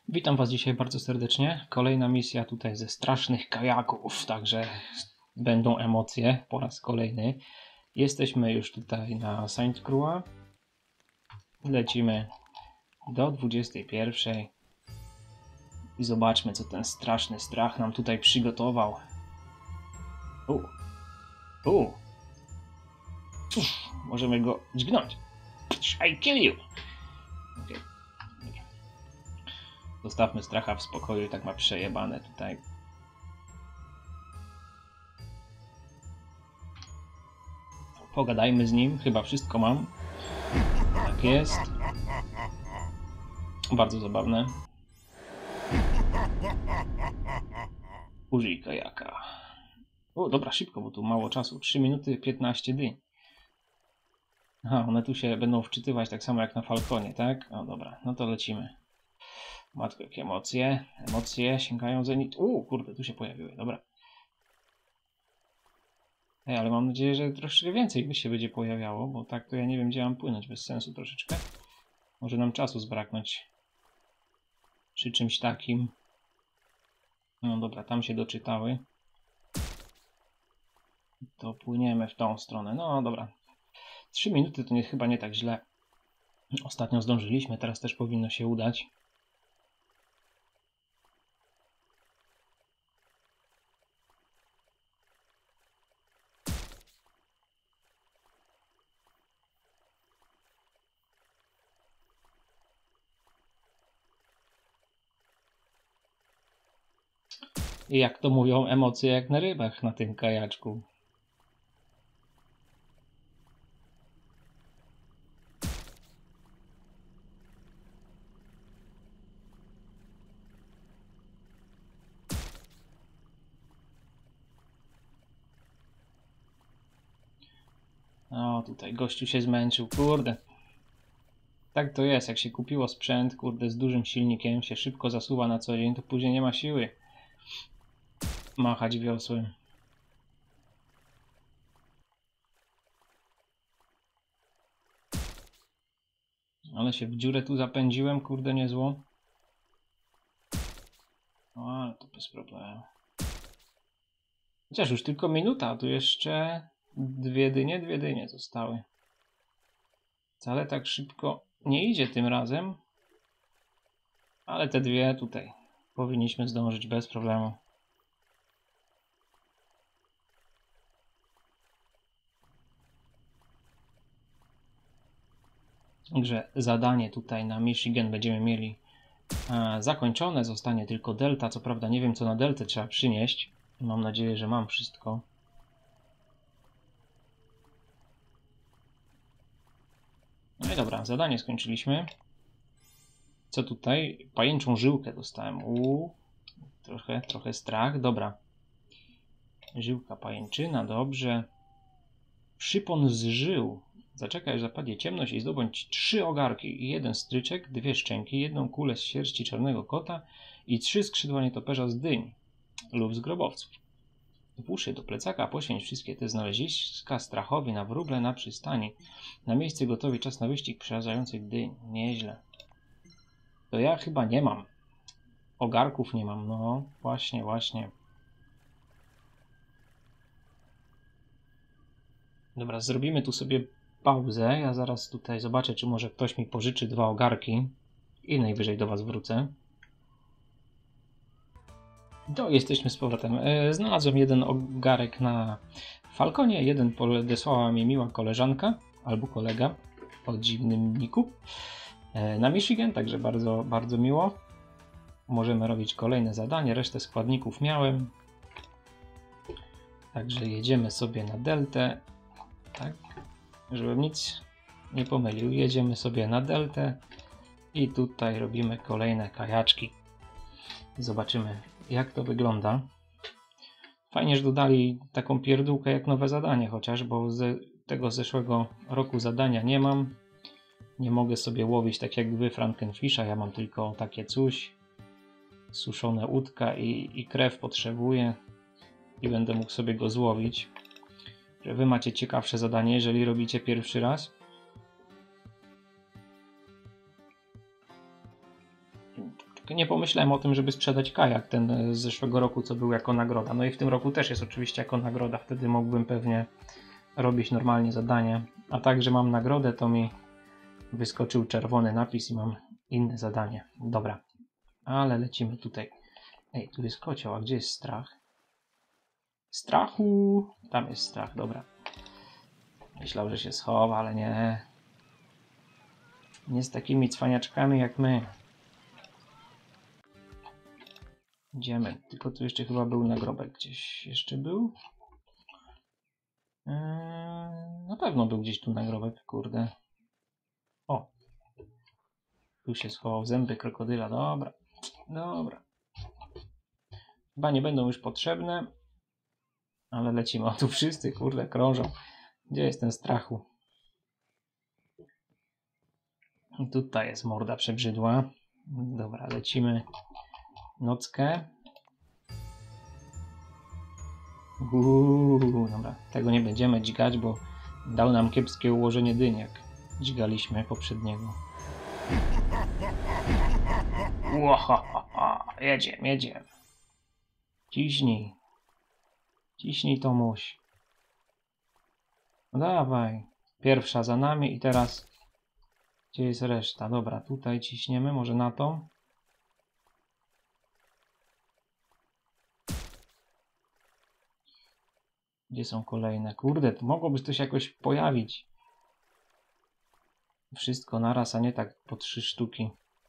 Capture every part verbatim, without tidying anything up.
Witam Was dzisiaj bardzo serdecznie. Kolejna misja tutaj ze strasznych kajaków, także będą emocje po raz kolejny. Jesteśmy już tutaj na Saint Croix. Lecimy do dwudziestej pierwszej i zobaczmy, co ten straszny strach nam tutaj przygotował. U, u. Uf, możemy go dźgnąć. I kill you. Okay. Zostawmy stracha w spokoju, tak ma przejebane tutaj. Pogadajmy z nim, chyba wszystko mam. Tak jest. Bardzo zabawne. Użyj kajaka. O, dobra, szybko, bo tu mało czasu. trzy minuty piętnaście dni. Aha, one tu się będą wczytywać tak samo jak na Falconie, tak? No dobra, no to lecimy. Matko, jakie emocje. Emocje sięgają zenit. U, kurde, tu się pojawiły, dobra. Ej, ale mam nadzieję, że troszeczkę więcej by się będzie pojawiało, bo tak to ja nie wiem, gdzie mam płynąć, bez sensu troszeczkę. Może nam czasu zbraknąć przy czymś takim. No dobra, tam się doczytały. To płyniemy w tą stronę. No dobra. trzy minuty to nie, chyba nie tak źle. Ostatnio zdążyliśmy, teraz też powinno się udać. I jak to mówią, emocje jak na rybach na tym kajaczku. O, tutaj gościu się zmęczył, kurde. Tak to jest, jak się kupiło sprzęt, kurde, z dużym silnikiem, się szybko zasuwa na co dzień, to później nie ma siły machać wiosłem. Ale się w dziurę tu zapędziłem, kurde, niezło. O, ale to bez problemu. Chociaż już tylko minuta, a tu jeszcze dwie dynie, dwie dynie zostały. Wcale tak szybko nie idzie tym razem. Ale te dwie tutaj powinniśmy zdążyć bez problemu. Także zadanie tutaj na Michigan będziemy mieli e, zakończone. Zostanie tylko delta. Co prawda nie wiem, co na deltę trzeba przynieść. Mam nadzieję, że mam wszystko. No i dobra, zadanie skończyliśmy. Co tutaj? Pajęczą żyłkę dostałem. Uuu, trochę, trochę strach. Dobra. Żyłka pajęczyna, dobrze. Przypon z żył. Zaczekaj, aż zapadnie ciemność i zdobądź trzy ogarki i jeden stryczek, dwie szczęki, jedną kulę z sierści czarnego kota i trzy skrzydła nietoperza z dyń lub z grobowców. Włóż je do plecaka, poświęć wszystkie te znaleziska strachowi na wróble na przystani. Na miejsce gotowi czas na wyścig przerażających dyń. Nieźle. To ja chyba nie mam. Ogarków nie mam, no właśnie, właśnie. Dobra, zrobimy tu sobie pauzę. Ja zaraz tutaj zobaczę, czy może ktoś mi pożyczy dwa ogarki i najwyżej do Was wrócę. No, jesteśmy z powrotem. E, znalazłem jeden ogarek na Falconie, jeden podesłała mi miła koleżanka albo kolega o dziwnym niku e, na Michigan, także bardzo, bardzo miło. Możemy robić kolejne zadanie, resztę składników miałem. Także jedziemy sobie na deltę, tak, żebym nic nie pomylił. Jedziemy sobie na deltę i tutaj robimy kolejne kajaczki. Zobaczymy, jak to wygląda. Fajnie, że dodali taką pierdółkę jak nowe zadanie, chociaż, bo z tego zeszłego roku zadania nie mam. Nie mogę sobie łowić tak jak wy Frankenfisha, ja mam tylko takie coś. Suszone łódka i, i krew potrzebuję i będę mógł sobie go złowić. Że wy macie ciekawsze zadanie, jeżeli robicie pierwszy raz. nie pomyślałem o tym, żeby sprzedać kajak ten z zeszłego roku, co był jako nagroda. No i w tym roku też jest oczywiście jako nagroda. Wtedy mógłbym pewnie robić normalnie zadanie. A tak, że mam nagrodę, to mi wyskoczył czerwony napis i mam inne zadanie. Dobra, ale lecimy tutaj. Ej, tu jest kocioł, a gdzie jest strach? Strachu! Tam jest strach, dobra. Myślał, że się schowa, ale nie. Nie z takimi cwaniaczkami jak my. Idziemy. Tylko tu jeszcze chyba był nagrobek. Gdzieś jeszcze był? Eee, na pewno był gdzieś tu nagrobek, kurde. O! Tu się schował zęby krokodyla. Dobra. Dobra. Chyba nie będą już potrzebne. Ale lecimy. O, tu wszyscy, kurde, krążą. Gdzie jest ten strachu? Tutaj jest morda przebrzydła. Dobra, lecimy. Nockę. Uuu, dobra. Tego nie będziemy dźgać, bo dał nam kiepskie ułożenie dyń, jak dźgaliśmy poprzedniego. Łohohoho. Jedziemy, jedziemy. Ciśnij. Ciśnij, Tomuś. No dawaj. Pierwsza za nami i teraz... Gdzie jest reszta? Dobra, tutaj ciśniemy, może na to. Gdzie są kolejne? Kurde, to mogłoby to się jakoś pojawić. Wszystko naraz, a nie tak po trzy sztuki.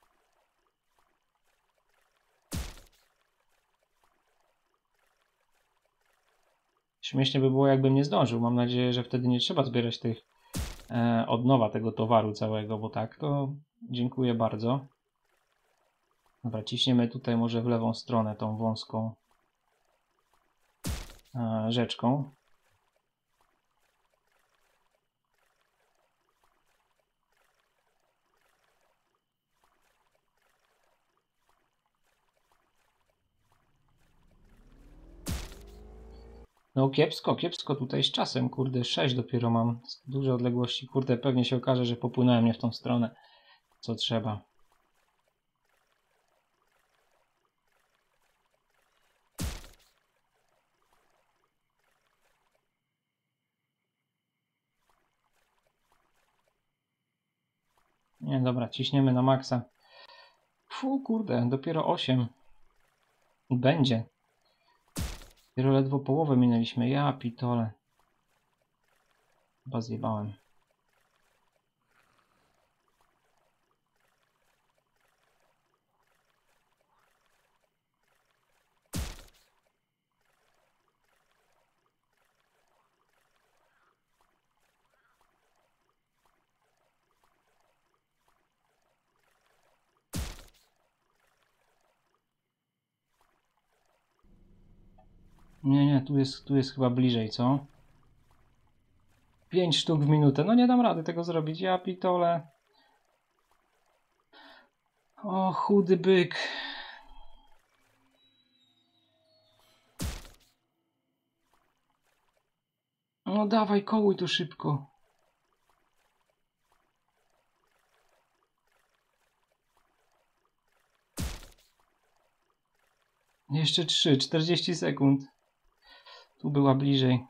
Śmiesznie by było, jakbym nie zdążył. Mam nadzieję, że wtedy nie trzeba zbierać tych e, od nowa tego towaru całego, bo tak, to dziękuję bardzo. Dobra, ciśniemy tutaj może w lewą stronę tą wąską e, rzeczką. No kiepsko, kiepsko tutaj z czasem, kurde, sześć dopiero mam, duże odległości, kurde, pewnie się okaże, że popłynąłem nie w tą stronę, co trzeba. Nie, dobra, ciśniemy na maksa. Fu, kurde, dopiero osiem. Będzie. Dopiero ledwo połowę minęliśmy, ja pitole. Chyba zjebałem. Nie, nie, tu jest, tu jest chyba bliżej, co? pięć sztuk w minutę. No nie dam rady tego zrobić. Ja pitole. O, chudy byk. No dawaj, kołuj tu szybko. Jeszcze trzy, czterdzieści sekund. Tu była bliżej.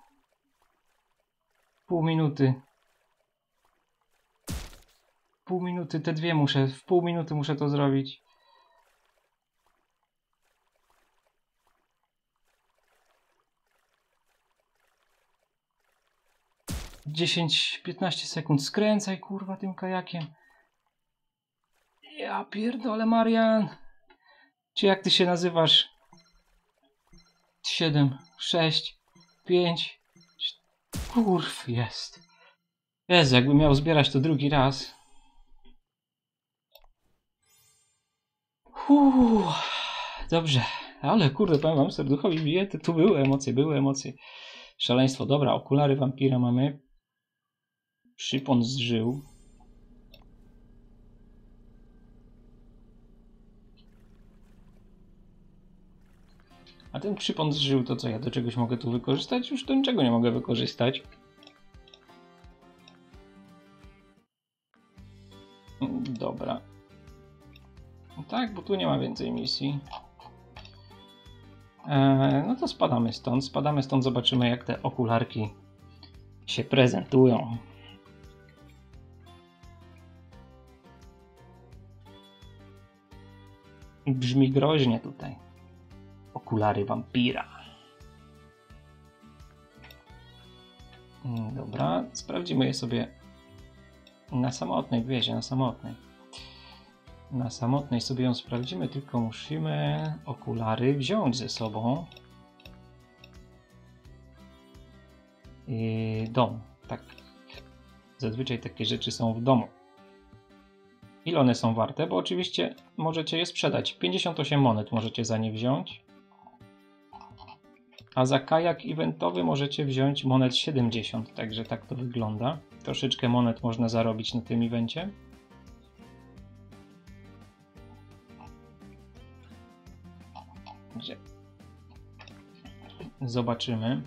Pół minuty. Pół minuty, te dwie muszę. W pół minuty muszę to zrobić. dziesięć piętnaście sekund. Skręcaj, kurwa, tym kajakiem. Ja pierdolę, Marian. Czy jak ty się nazywasz? siedem, sześć, pięć. Kurw, jest. Jezu, jakbym miał zbierać to drugi raz. Uuu, dobrze. Ale kurde, powiem wam, serduchowi bije. Tu były emocje, były emocje. Szaleństwo. Dobra, okulary wampira mamy. Przypon z żył. A ten przypon z żył to co, ja do czegoś mogę tu wykorzystać? Już do niczego nie mogę wykorzystać. Dobra. Tak, bo bo tu nie ma więcej misji. Eee, no to spadamy stąd. Spadamy stąd, zobaczymy jak te okularki się prezentują. Brzmi groźnie tutaj. Okulary wampira. Dobra, sprawdzimy je sobie na samotnej wiezie, na samotnej. Na samotnej sobie ją sprawdzimy, tylko musimy okulary wziąć ze sobą. I dom, tak. Zazwyczaj takie rzeczy są w domu. Ile one są warte? Bo oczywiście możecie je sprzedać. pięćdziesiąt osiem monet możecie za nie wziąć. A za kajak eventowy możecie wziąć monet siedemdziesiąt. Także tak to wygląda. Troszeczkę monet można zarobić na tym evencie. Gdzie? Zobaczymy.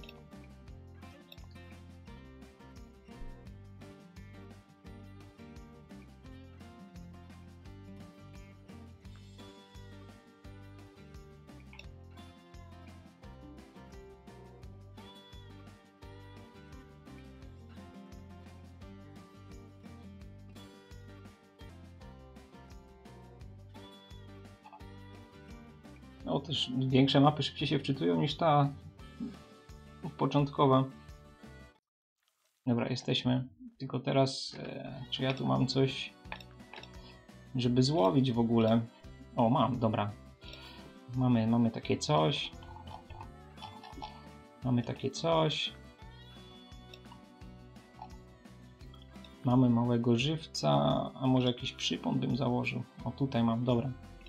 No też większe mapy szybciej się wczytują niż ta początkowa. Dobra, jesteśmy. Tylko teraz, e, czy ja tu mam coś, żeby złowić w ogóle? O, mam, dobra. Mamy, mamy takie coś. Mamy takie coś. Mamy małego żywca, a może jakiś przypon bym założył. O, tutaj mam, dobra.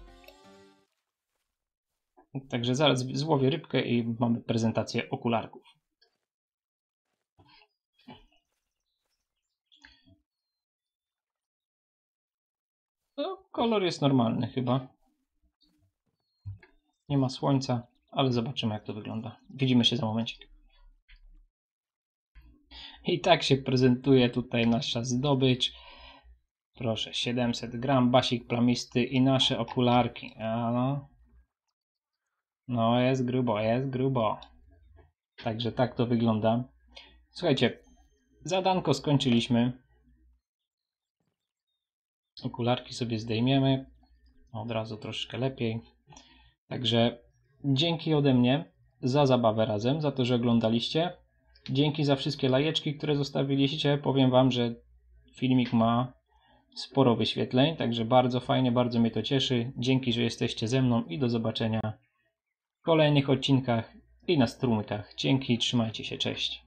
Także zaraz złowię rybkę i mamy prezentację okularków. No, kolor jest normalny chyba. Nie ma słońca, ale zobaczymy jak to wygląda. Widzimy się za momencik. I tak się prezentuje tutaj nasza zdobycz. Proszę, siedemset gram, basik plamisty i nasze okularki. A no. No jest grubo, jest grubo. Także tak to wygląda. Słuchajcie, zadanko skończyliśmy. Okularki sobie zdejmiemy. Od razu troszkę lepiej. Także dzięki ode mnie za zabawę razem, za to, że oglądaliście. Dzięki za wszystkie lajeczki, które zostawiliście. Powiem wam, że filmik ma sporo wyświetleń, także bardzo fajnie, bardzo mnie to cieszy. Dzięki, że jesteście ze mną i do zobaczenia w kolejnych odcinkach i na strumykach. Dzięki, trzymajcie się, cześć.